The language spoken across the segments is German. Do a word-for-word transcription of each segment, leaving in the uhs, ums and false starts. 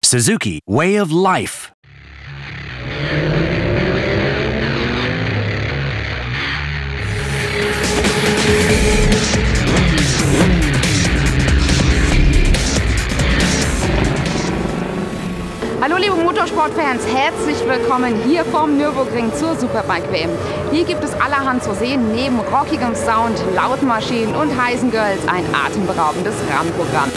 Suzuki Way of Life. Hallo liebe Motorsportfans, herzlich willkommen hier vom Nürburgring zur Superbike W M. Hier gibt es allerhand zu sehen, neben rockigem Sound, lauten Maschinen und heißen Girls ein atemberaubendes Rahmenprogramm.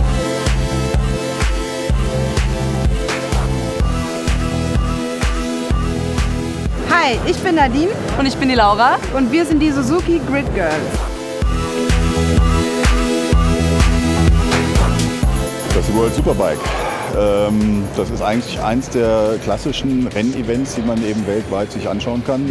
Hi, ich bin Nadine und ich bin die Laura und wir sind die Suzuki Grid Girls. Das World Superbike. Ähm, das ist eigentlich eins der klassischen Rennevents, die man eben weltweit sich anschauen kann.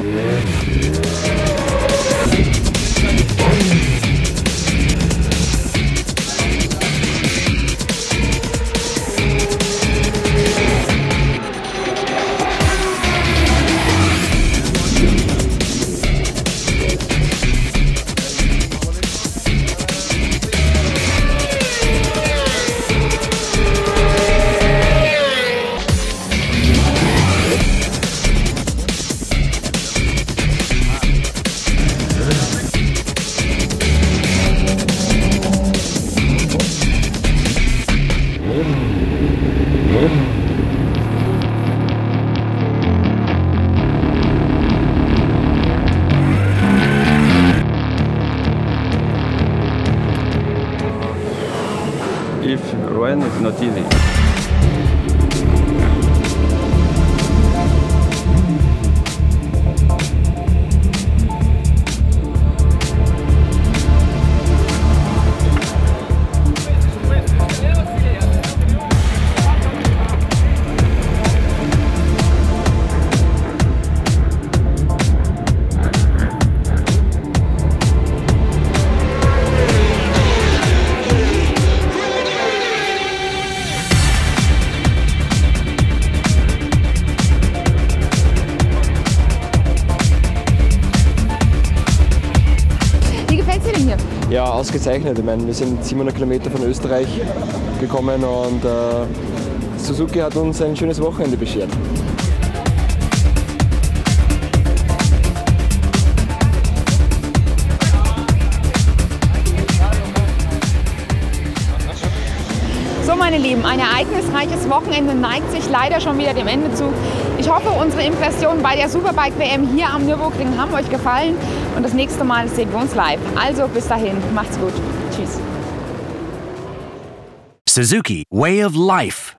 If run is not easy. Ja, ausgezeichnet. Ich meine, wir sind siebenhundert Kilometer von Österreich gekommen und äh, Suzuki hat uns ein schönes Wochenende beschert. So meine Lieben, ein ereignisreiches Wochenende neigt sich leider schon wieder dem Ende zu. Ich hoffe, unsere Impressionen bei der Superbike W M hier am Nürburgring haben euch gefallen und das nächste Mal sehen wir uns live. Also bis dahin, macht's gut. Tschüss. Suzuki Way of Life.